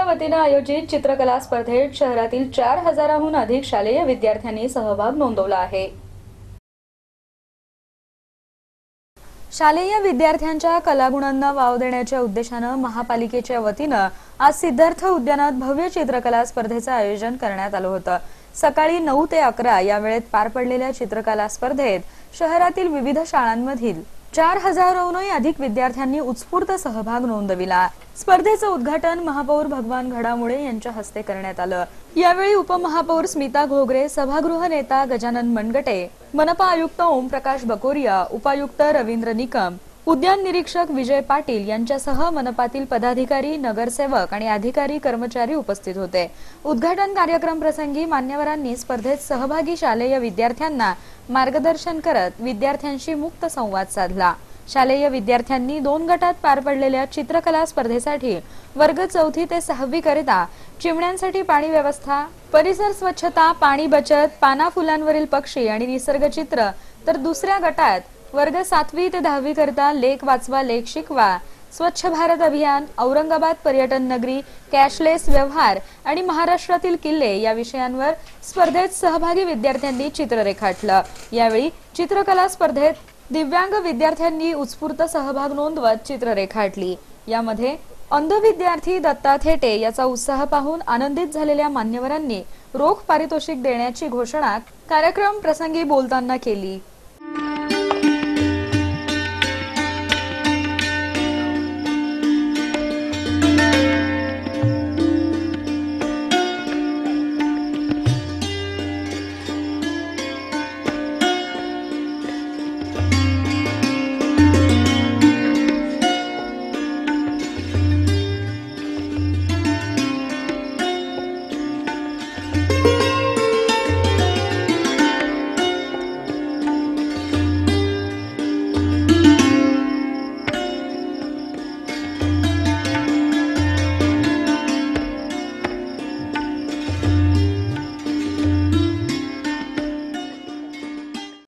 वतीने आयोजित चित्रकला स्पर्धेत शहरातील 4000हून अधिक शालेय विद्यार्थ्यांनी सहभाग नोंदवला आहे। शालेय विद्यार्थ्यांच्या कलागुणांना वाव देण्याच्या उद्देशाने महापालिकेच्या वतीने आज सिद्धार्थ उद्यानात भव्य चित्रकला स्पर्धेचे आयोजन करण्यात आले होते। सकाळी 9 ते 11 या वेळेत पार पडलेल्या चित्रकला स्पर्धेत शहरातील विविध शाळांमधील 4000हून अधिक विद्यार्थ्यांनी उत्स्फूर्त सहभाग नोंदविला। स्पर्धेचे उद्घाटन महापौर भगवान घडामुळे यांच्या हस्ते करण्यात आले। यावेळी उपमहापौर स्मिता घोगरे, सभागृह नेता गजानन मनगटे, मनपा आयुक्त ओमप्रकाश बकोरिया, उपायुक्त रवींद्र निकम, उद्यान निरीक्षक विजय पाटील यांच्यासह मनपातील पदाधिकारी, नगरसेवक आणि अधिकारी कर्मचारी उपस्थित होते। उद्घाटन कार्यक्रम प्रसंगी मान्यवरांनी स्पर्धेत सहभागी शालेय विद्यार्थ्यांना मार्गदर्शन करत विद्यार्थ्यांशी मुक्त संवाद साधला। शालेय विद्यार्थ्यांनी 2 गटात पार पडलेल्या चित्रकला स्पर्धेसाठी वर्ग 4थी ते 6वी करिता चिमण्यांसाठी पाणी व्यवस्था, परिसर स्वच्छता, पाणी बचत, पाना फुलांवरील पक्षी आणि निसर्गचित्र, तर दुसऱ्या गटात वर्ग 7वी ते 10वी करिता लेख वाचवा लेख शिकवा, स्वच्छ भारत अभियान, औरंगाबाद पर्यटन नगरी, कॅशलेस व्यवहार आणि महाराष्ट्रातील किल्ले या विषयांवर स्पर्धेत सहभागी विद्यार्थ्यांनी चित्र रेखाटलं। यावेळी चित्रकला स्पर्धेत दिव्यांग विद्यार्थ्यांनी उत्स्फूर्त सहभाग नोंदवत चित्र रेखाटली। यामध्ये अंध विद्यार्थी दत्ता थेटे याचा उत्साह पाहून आनंदित झालेल्या मान्यवरांनी रोख पारितोषिक देण्याची घोषणा कार्यक्रम प्रसंगी बोलताना केली।